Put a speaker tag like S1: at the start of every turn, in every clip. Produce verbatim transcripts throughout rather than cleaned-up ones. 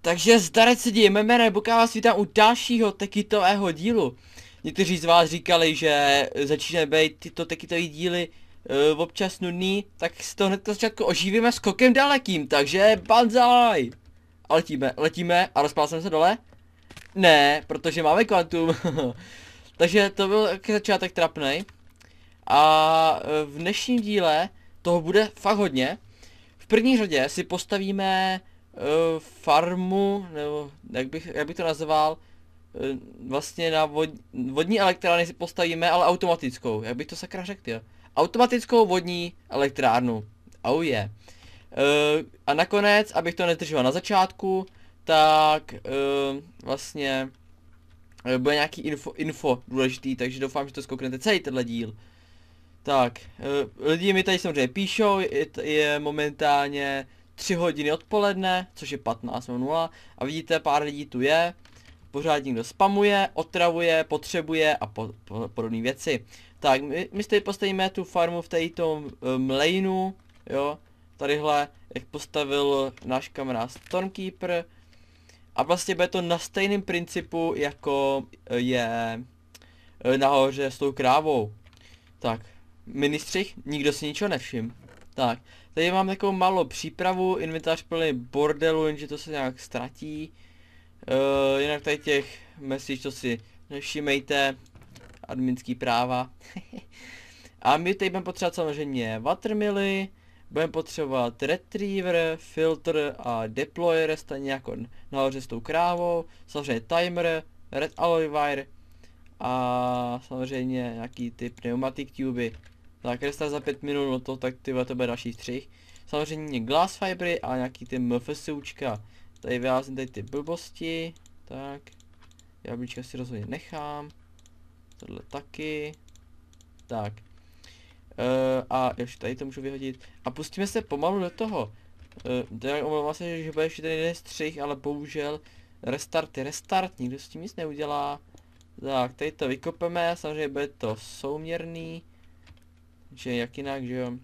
S1: Takže zdarec se děje, jméno Boka, vás vítám u dalšího tekitového dílu. Někteří z vás říkali, že začínají být tyto tekitové díly uh, občas nudný, tak si to hned na začátku oživíme skokem dalekým, takže banzai! A letíme, letíme a rozpál jsem se dole? Ne, protože máme kvantum. Takže to byl taky začátek trapnej. A v dnešním díle toho bude fakt hodně. V první řadě si postavíme uh, farmu, nebo jak bych, jak bych to nazval, uh, vlastně na vod, vodní elektrárny si postavíme, ale automatickou, jak bych to sakra řekl, jo. Automatickou vodní elektrárnu, oh yeah. Uh, a nakonec, abych to nezdržoval na začátku, tak uh, vlastně uh, bude nějaký info, info důležitý, takže doufám, že to zkouknete celý tenhle díl. Tak, uh, lidi mi tady samozřejmě píšou, je, je momentálně tři hodiny odpoledne, což je patnáct nula a vidíte, pár lidí tu je, pořád někdo spamuje, otravuje, potřebuje a po, po, podobné věci. Tak, my, my tady postavíme tu farmu v této um, laneu, jo, tadyhle, jak postavil náš kamarád Stormkeeper. A vlastně bude to na stejném principu, jako je nahoře s tou krávou. Tak, ministřich, nikdo si ničeho nevšim. Tak, tady mám takovou malou přípravu, inventář plný bordelu, jenže to se nějak ztratí. Uh, jinak tady těch message, to si nevšimejte, adminský práva. A my tady budeme potřebovat samozřejmě watermilly, budeme potřebovat retriever, filter a deployer, stejně jako nahoře s tou krávou, samozřejmě timer, red alloy wire a samozřejmě nějaký ty pneumatic tuby. Tak restart za pět minut, no to tak tyhle to bude další střih. Samozřejmě glass fibry a nějaký ty mfsučka. Tady vyházím tady ty blbosti, tak. Jablíčka si rozhodně nechám. Tohle taky. Tak. Uh, a ještě tady to můžu vyhodit. A pustíme se pomalu do toho. Uh, tak omlouvám se, že bude ještě ten jeden střih, ale bohužel restart je restart, nikdo s tím nic neudělá. Tak, tady to vykopeme, samozřejmě bude to souměrný. Že jak jinak, že jo.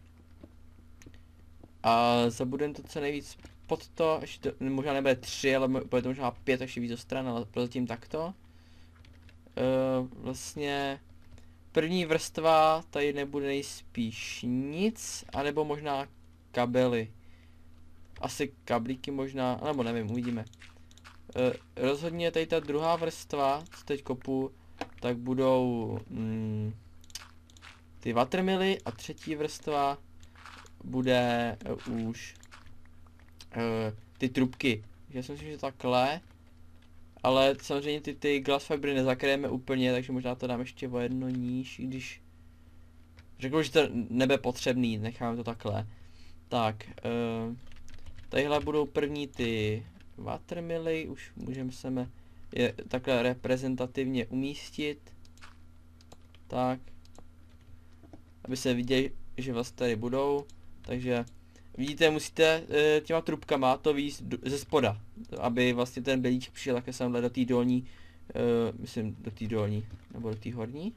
S1: A zabudeme to co nejvíc pod to, ještě to možná nebude tři, ale bude to možná pět, ještě víc do stran, ale prozatím takto. Uh, vlastně první vrstva, tady nebude nejspíš nic, anebo možná kabely. Asi kablíky možná, nebo nevím, uvidíme. Uh, rozhodně tady ta druhá vrstva, co teď kopu, tak budou mm, ty watermilly a třetí vrstva bude uh, už uh, ty trubky. Já si myslím, že takhle. Ale samozřejmě ty, ty glass fibry nezakryjeme úplně, takže možná to dám ještě o jedno níž, i když řekl, že to nebude potřebný, necháme to takhle. Tak, uh, tadyhle budou první ty watermilly, už můžeme se je takhle reprezentativně umístit. Tak, aby se viděli, že vlastně tady budou, takže vidíte, musíte e, těma trubkama to víc ze spoda, aby vlastně ten belíček přišel také semhle do té dolní, e, myslím do té dolní, nebo do té horní.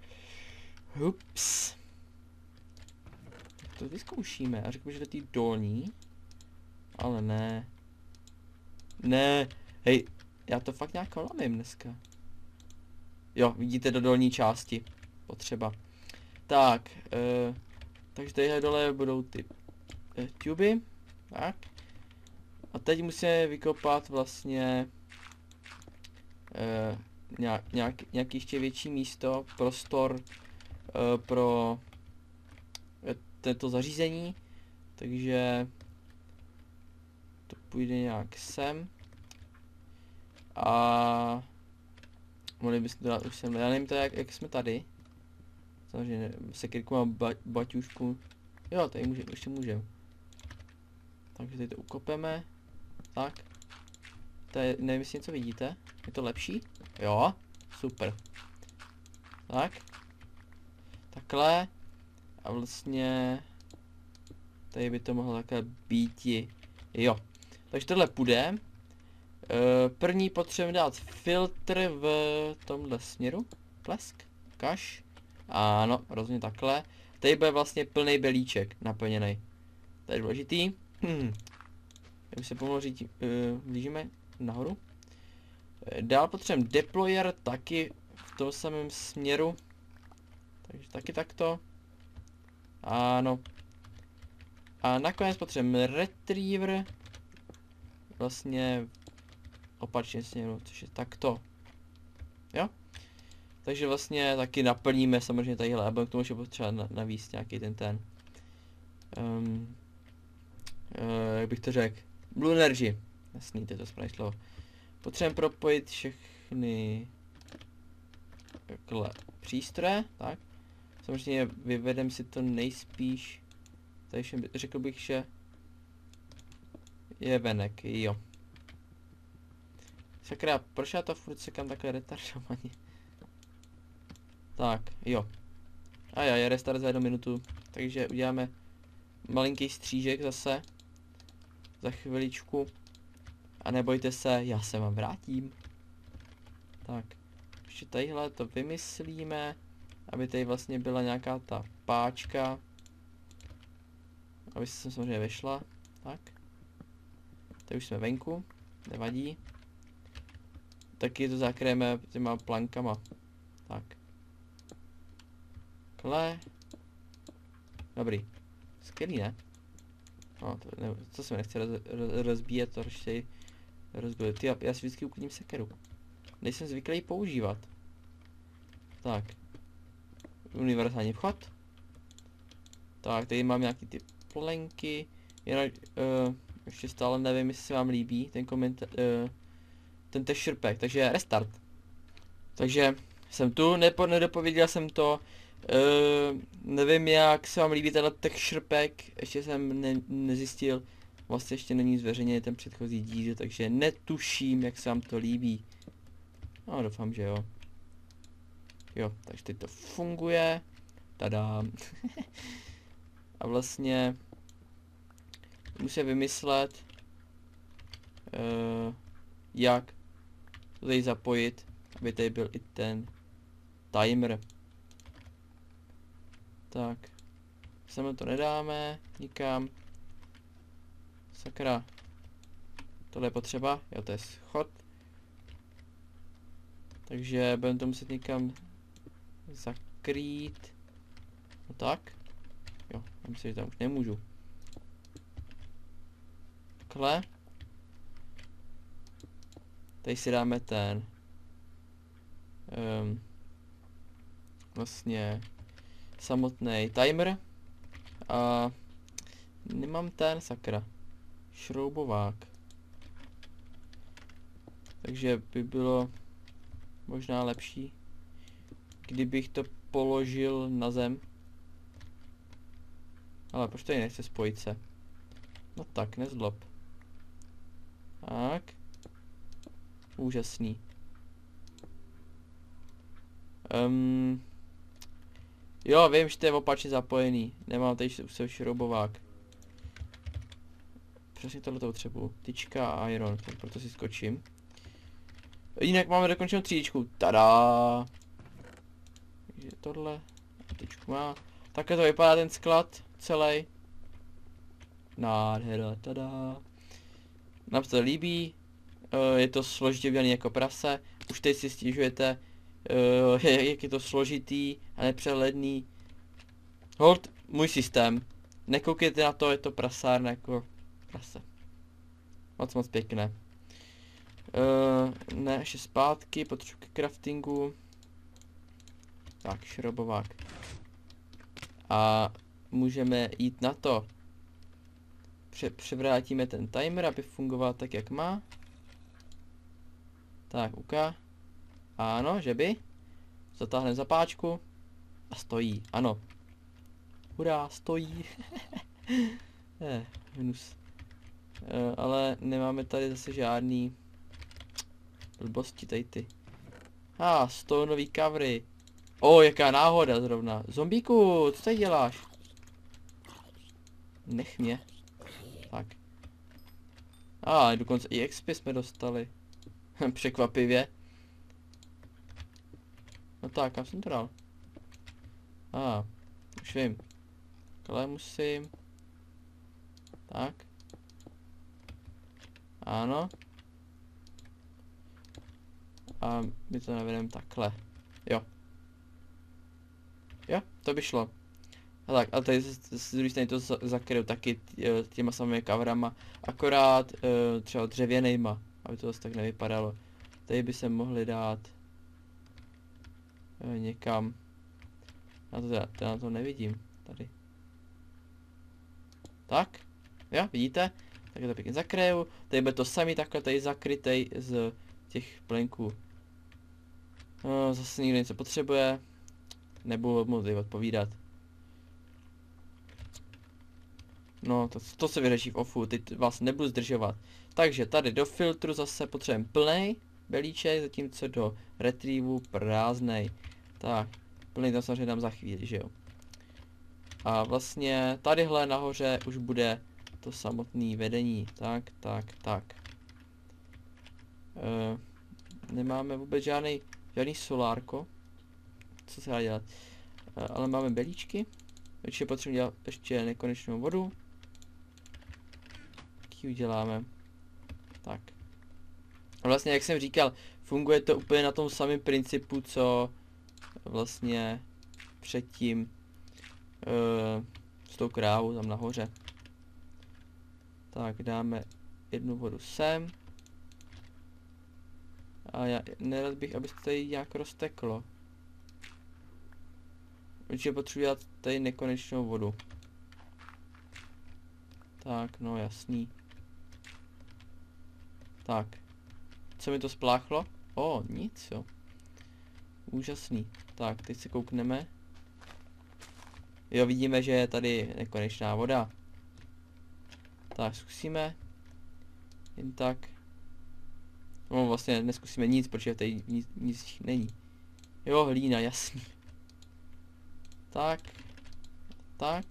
S1: Ups. To vyzkoušíme a řeknu, že do té dolní, ale ne. Ne, hej, já to fakt nějak lamím dneska. Jo, vidíte do dolní části, potřeba. Tak, e, takže tadyhle dole budou ty e, tuby, tak. A teď musíme vykopat vlastně e, nějak, nějak, nějaký ještě větší místo, prostor e, pro e, tento zařízení, takže to půjde nějak sem. A mohli byste to dát už sem, já nevím to jak, jak jsme tady. Samozřejmě sekirku mám ba baťušku. Jo, tady může, ještě můžeme. Takže tady to ukopeme. Tak. Tady, nevím, jestli něco vidíte. Je to lepší? Jo, super. Tak. Takhle. A vlastně tady by to mohlo takhle býti. Jo. Takže tohle půjde. První potřebujeme dát filtr v tomhle směru. Plesk. Kaš. Ano, rozhodně takhle. Tady bude vlastně plný belíček naplněný. To je důležitý. Hmm. Jak se pomalu říct, uh, blížíme. nahoru. Dál potřebujeme deployer taky v tom samém směru. Takže taky takto. Ano. A nakonec potřebujeme retriever. Vlastně opačně směru, což je takto. Jo? Takže vlastně taky naplníme samozřejmě tadyhle, a budeme k tomu ještě potřebovat navíc nějaký ten ten. Um, uh, jak bych to řekl? Blue Energy. Jasný, to je to správné slovo. Potřebujeme propojit všechny takhle přístroje, tak. Samozřejmě vyvedem si to nejspíš, takže řekl bych, že je venek, jo. Sakra, proč já to furt sekám takhle retardovaně? Tak, jo. A já je restart za jednu minutu, takže uděláme malinký střížek zase. Za chviličku. A nebojte se, já se vám vrátím. Tak, ještě tadyhle to vymyslíme, aby tady vlastně byla nějaká ta páčka. Aby se sem samozřejmě vyšla. Tak. Tady už jsme venku, nevadí. Taky to zakryjeme těma plankama. Tak. Kle. Dobrý. Skvělý, ne? No, to, ne, co se mi nechce roz, roz, rozbíjet, to ještě rozbíjet. Ty, já si vždycky uklidím sekeru. Nejsem zvyklý používat. Tak. Univerzální vchod. Tak, tady mám nějaký ty plenky. Jinak, uh, ještě stále nevím, jestli se vám líbí ten koment, uh, ten tech šrpek, takže restart. Takže jsem tu, nepo, nedopověděl jsem to. Uh, nevím, jak se vám líbí tenhle tech šrpek, ještě jsem ne, nezjistil, vlastně ještě není zveřejněný ten předchozí díl, takže netuším, jak se vám to líbí. No, doufám, že jo. Jo, takže teď to funguje. Tada. A vlastně musím vymyslet, uh, jak to tady zapojit, aby tady byl i ten timer. Tak, sem to nedáme nikam. Sakra. Tohle je potřeba, jo, to je schod. Takže budeme to muset někam zakrýt. No tak. Jo, já myslím, že tam už nemůžu. Takhle. Tady si dáme ten. Um, vlastně samotný timer. A nemám ten, sakra. Šroubovák. Takže by bylo možná lepší, kdybych to položil na zem. Ale proč tady nechce spojit se? No tak, nezlob. Tak. Úžasný. Um, jo, vím, že to je opačně zapojený. Nemám tady se šroubovák. Přesně tohle to potřebuji. Tyčka a iron, tak proto si skočím. Jinak máme dokončenou třídičku. Tada! Takže tohle. A tyčku má. Takhle to vypadá ten sklad celý. Nádhera, tada. Nám se to líbí. Uh, je to složitě udělaný jako prase. Už teď si stěžujete, uh, jak je to složitý a nepřehledný. Hold, můj systém. Nekoukejte na to, je to prasárna jako prase. Moc moc pěkné. Uh, ne, ještě zpátky, potřebuji k craftingu. Tak, šroubovák. A můžeme jít na to. Pře převrátíme ten timer, aby fungoval tak, jak má. Tak, uka. Ano, že by. Zatáhneme zapáčku. A stojí, ano. Hurá, stojí. eh, minus. Uh, ale nemáme tady zase žádný blbosti tady ty. A, ah, stonový kavry. O, oh, jaká náhoda zrovna. Zombíku, co tady děláš? Nech mě. Tak. A, ah, dokonce i X P jsme dostali. Překvapivě. No tak, kam jsem to dal? A, ah, už vím. Takhle musím. Tak. Ano. A my to navedeme takhle. Jo. Jo, to by šlo. A tak, a tady z, z druhé strany to zakryju taky těma samými coverama, akorát uh, třeba dřevěnejma, aby to zase tak nevypadalo. Tady by se mohli dát uh, někam. Já to, teda, teda to nevidím, tady. Tak, jo, vidíte? Tak to pěkně zakryju. Tady bude to samý takhle tady zakrytej z těch plenků. No, zase někdo něco potřebuje. Nebudu mu tady odpovídat. No, to, to se vyřeší v offu, teď vás nebudu zdržovat. Takže tady do filtru zase potřebujeme plnej belíček, zatímco do retrievu prázdnej. Tak, plnej tam samozřejmě dám za chvíli, že jo. A vlastně tadyhle nahoře už bude to samotné vedení. Tak, tak, tak. E, nemáme vůbec žádný, žádný solárko. Co se dá dělat? E, ale máme belíčky. Určitě potřebujeme dělat ještě nekonečnou vodu. Jaký uděláme? Tak. A vlastně, jak jsem říkal, funguje to úplně na tom samém principu, co vlastně předtím uh, s tou krávou tam nahoře. Tak, dáme jednu vodu sem. A já nerad bych, aby se tady nějak rozteklo. Určitě potřebuji dát tady nekonečnou vodu. Tak, no jasný. Tak. Co mi to spláchlo? O, nic jo. Úžasný. Tak, teď se koukneme. Jo, vidíme, že je tady nekonečná voda. Tak, zkusíme. Jen tak. No, vlastně neskusíme nic, protože tady nic, nic není. Jo, hlína, jasný. Tak. Tak.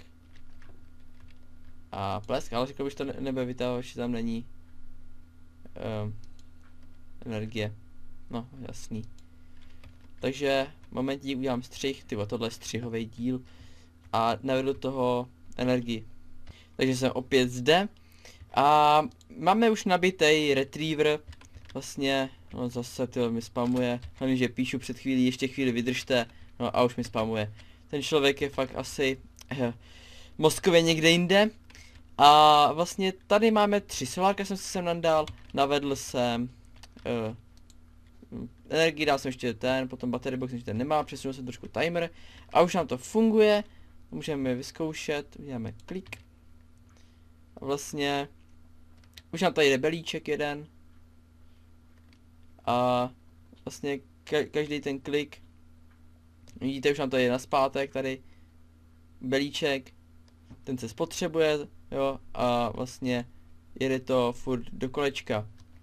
S1: A plesk, ale řekl bych, to nebude vytahovat, že tam není um, energie. No, jasný. Takže momentí udělám střih, tyvo, tohle je střihový díl. A navedu toho energii. Takže jsem opět zde. A máme už nabitej retriever. Vlastně, no zase to mi spamuje. Hlavně, že píšu před chvílí, ještě chvíli vydržte. No a už mi spamuje. Ten člověk je fakt asi eh, mozkově někde jinde. A vlastně tady máme tři solárka, jsem si sem nadal. Navedl jsem uh, energii, dal jsem ještě ten, potom battery box ještě ten nemá, přesunul jsem trošku timer. A už nám to funguje. Můžeme vyzkoušet, uděláme klik. A vlastně už nám tady jde belíček jeden. A vlastně ka každý ten klik. Vidíte, už nám tady je naspátek tady belíček. Ten se spotřebuje, jo, a vlastně jede to furt do kolečka.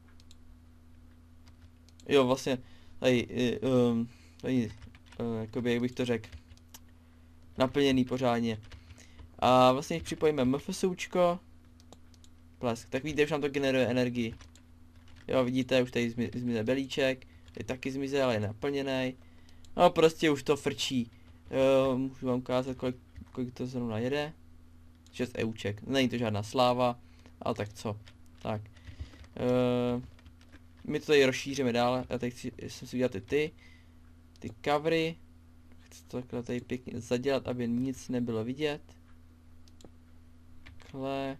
S1: Jo, vlastně tady, um, tady uh, jakoby, jak bych to řekl, naplněný pořádně. A vlastně připojíme MFSUčko, plesk, tak vidíte, už nám to generuje energii. Jo, vidíte, už tady zmi zmizel belíček, tady taky zmizel, ale je naplněný. No, prostě už to frčí. Jo, můžu vám ukázat, kolik, kolik to zrovna jede. šest euček, není to žádná sláva, ale tak co. Tak. Uh, my to tady rozšíříme dál, já tady chci, jsem si udělat ty ty, ty covery. Chci to takhle tady pěkně zadělat, aby nic nebylo vidět. Takhle.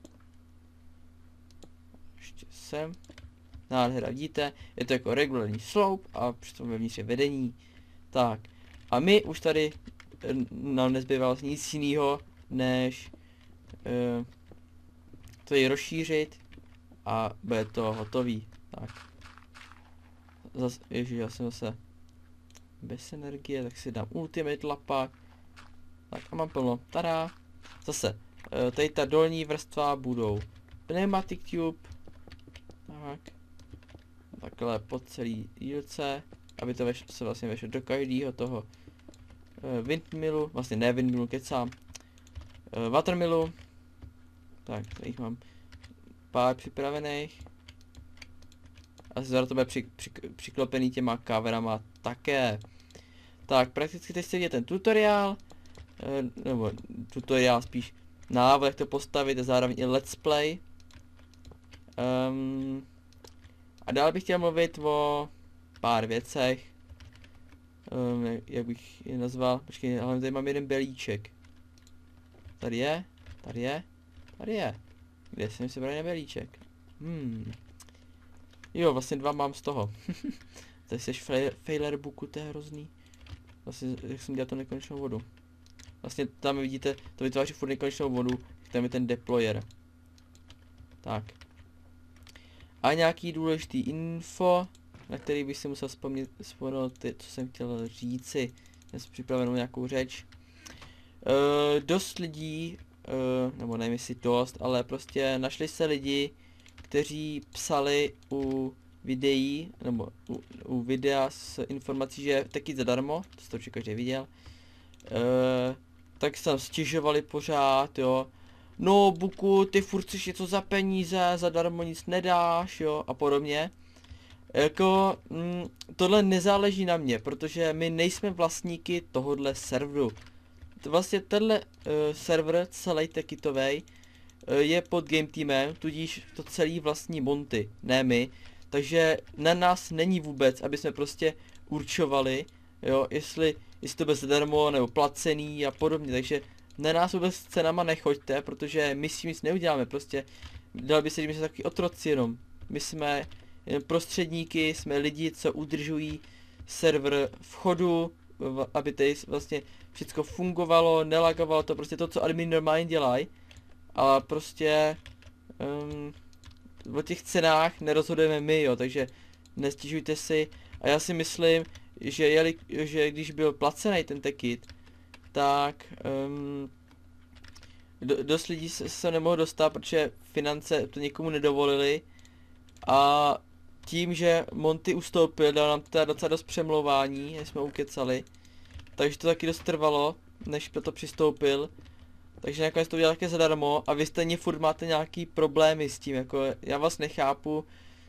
S1: Ještě sem. Nádhera, vidíte, je to jako regulární slope a přitom vevnitř je vedení. Tak. A my už tady nám nezbývá vlastně nic jiného, než uh, to je rozšířit a bude to hotový. Tak. Zas, ježiš, já jsem zase bez energie, tak si dám ultimate lapak. Tak a mám plno. Tada. Zase, uh, tady ta dolní vrstva budou pneumatic tube. Tak. Takhle po celý dílce, aby to veš, se vlastně vešlo do každého toho uh, windmillu, vlastně ne windmillu, kecám. Uh, watermillu. Tak, tady jich mám pár připravených. A za to bude při, při, přiklopený těma coverama také. Tak, prakticky teď se vidět ten tutoriál. Uh, nebo tutoriál spíš návod, jak to postavit a zároveň i let's play. Um, a dále bych chtěl mluvit o pár věcech. Um, jak, jak bych je nazval? Počkej, ale tady mám jeden belíček. Tady je, tady je, tady je. Kde jsem si bral jeden belíček? Hmm. Jo, vlastně dva mám z toho. Tady jsi failure booku, to je hrozný. Vlastně, jak jsem dělal to nekonečnou vodu. Vlastně tam vidíte, to vytváří furt nekonečnou vodu, tam je ten deployer. Tak. A nějaký důležitý info, na který bych si musel vzpomnět, vzpomenout, ty, co jsem chtěl říci. Já jsem připravenou nějakou řeč. Uh, dost lidí, uh, nebo nevím jestli dost, ale prostě našli se lidi, kteří psali u videí, nebo u, u videa s informací, že je taky zadarmo, to jste určitě každý viděl. Uh, tak se tam stěžovali pořád, jo. No, Buku, ty furt chceš něco za peníze, zadarmo nic nedáš, jo, a podobně. Jako, mm, tohle nezáleží na mě, protože my nejsme vlastníky tohodle serveru. Vlastně tenhle uh, server, celý tekitovej, uh, je pod Game Teamem, tudíž to celý vlastní Monty, ne my. Takže na nás není vůbec, aby jsme prostě určovali, jo, jestli, jestli to bude zadarmo nebo placený a podobně, takže na nás vůbec s cenama nechoďte, protože my s tím nic neuděláme, prostě dalo by se, že my jsme taky otroci jenom. My jsme jen prostředníky, jsme lidi, co udržují server v chodu, aby tady vlastně všechno fungovalo, nelagovalo to, prostě to, co admin normálně dělají. A prostě um, o těch cenách nerozhodujeme my, jo, takže nestěžujte si. A já si myslím, že, jeli, že když byl placený ten tekit, tak um, do, dost lidí se, se nemohlo dostat, protože finance to někomu nedovolili. A tím, že Monty ustoupil, dal nám teda docela dost přemlouvání, než jsme ukecali. Takže to taky dost trvalo, než to přistoupil. Takže nakonec to udělal také zadarmo a vy stejně furt máte nějaký problémy s tím, jako já vás nechápu.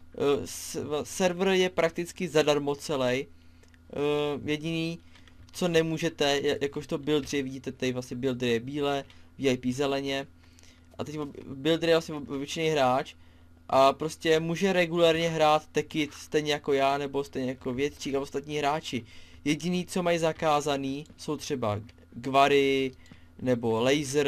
S1: Uh, server je prakticky zadarmo celý. Uh, jediný, co nemůžete, jakožto buildři, vidíte tady vlastně builder je bílé, V I P zeleně. A teď builder je vlastně obyčejný hráč. A prostě může regulárně hrát tekit stejně jako já, nebo stejně jako Větčík a ostatní hráči. Jediný, co mají zakázaný, jsou třeba Gwary, nebo laser,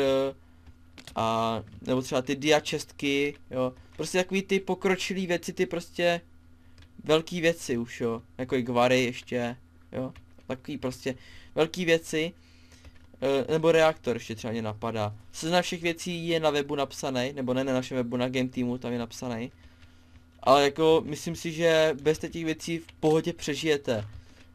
S1: a nebo třeba ty diačestky, jo. Prostě takový ty pokročilý věci, ty prostě velký věci už, jo. Jako i Gwary ještě, jo. Takový prostě velký věci. E, nebo reaktor ještě třeba mě napadá. Seznam všech věcí je na webu napsaný, nebo ne na našem webu, na Game Teamu, tam je napsaný. Ale jako, myslím si, že bez těch věcí v pohodě přežijete.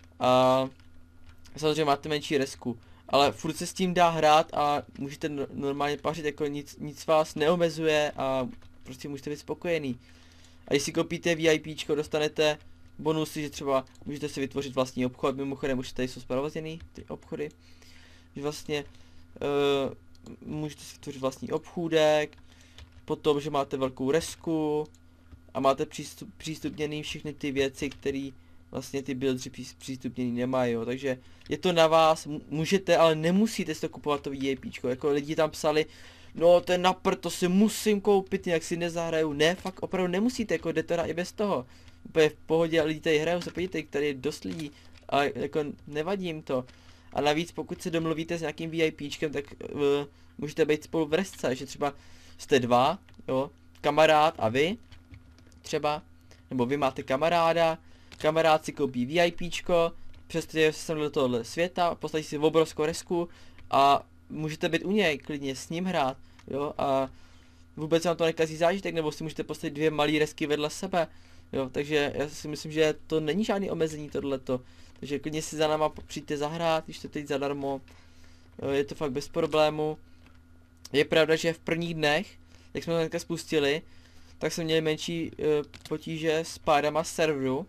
S1: A samozřejmě máte menší resku. Ale furt se s tím dá hrát a můžete normálně pařit, jako nic, nic vás neomezuje a prostě můžete být spokojený. A když si koupíte VIPčko, dostanete bonusy, že třeba můžete si vytvořit vlastní obchod, mimochodem už tady jsou zprovozněný ty obchody. Že vlastně uh, můžete si vytvořit vlastní obchůdek, potom, že máte velkou resku a máte přístup, přístupněný všechny ty věci, které vlastně ty buildři přístupněný nemají, jo. Takže je to na vás, můžete, ale nemusíte si to kupovat to VIPčko, jako lidi tam psali, no ten napr, to si musím koupit, jak si nezahraju, ne, fakt opravdu nemusíte, jako jde to i bez toho, úplně v pohodě, lidi tady hrajou, se podívejte, tady je dost lidí a jako nevadí jim to. A navíc pokud se domluvíte s nějakým VIPčkem, tak uh, můžete být spolu v resce, že třeba jste dva, jo, kamarád a vy, třeba, nebo vy máte kamaráda, kamarád si koupí VIPčko, přestože se do tohohle světa, postaví si obrovskou resku a můžete být u něj, klidně s ním hrát, jo, a vůbec vám to nekazí zážitek, nebo si můžete postavit dvě malé resky vedle sebe, jo, takže já si myslím, že to není žádný omezení tohleto, takže klidně si za náma přijďte zahrát, když to teď zadarmo, jo, je to fakt bez problému. Je pravda, že v prvních dnech, jak jsme to hnedka spustili, tak jsme měli menší uh, potíže s pádama serveru,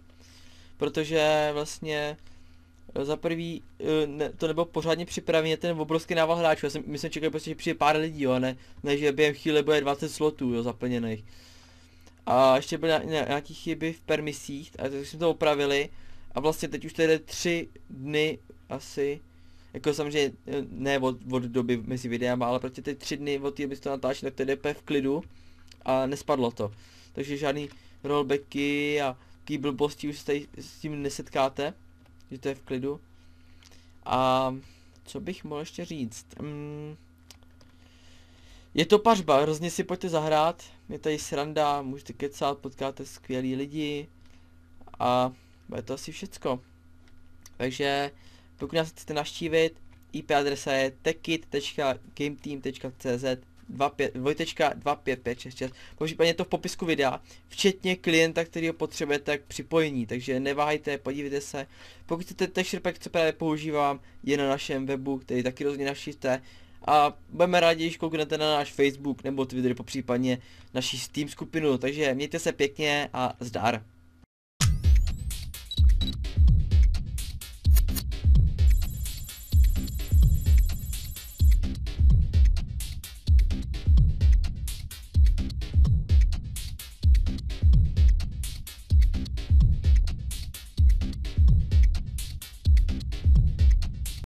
S1: protože vlastně uh, za prvý uh, ne, to nebylo pořádně připravené ten obrovský nával hráčů. Já jsem, my jsme čekali prostě, že přijde pár lidí, jo, ne, ne že během chvíli bude dvacet slotů, jo, zaplněných. A ještě byly nějaké chyby v permisích, a tak jsme to opravili. A vlastně teď už tady tři dny asi, jako samozřejmě ne od, od doby mezi videama, ale prostě teď tři dny od té, aby to natáčel, tak to jde v klidu a nespadlo to. Takže žádný rollbacky a taký blbosti už se tady s tím nesetkáte, že to je v klidu. A co bych mohl ještě říct? Mm, je to pařba, hrozně si pojďte zahrát, je tady sranda, můžete kecat, potkáte skvělý lidi a bude to asi všecko. Takže pokud nás chcete navštívit, í pé adresa je techkit tečka gameteam tečka cz dva pět pět šest šest, případně to v popisku videa, včetně klienta, který ho potřebujete k připojení, takže neváhejte, podívejte se. Pokud chcete texture pack, co právě používám, je na našem webu, který taky rozhodně navštívte. A budeme rádi, když kouknete na náš Facebook nebo Twitter, popřípadně naší Steam skupinu, takže mějte se pěkně a zdar.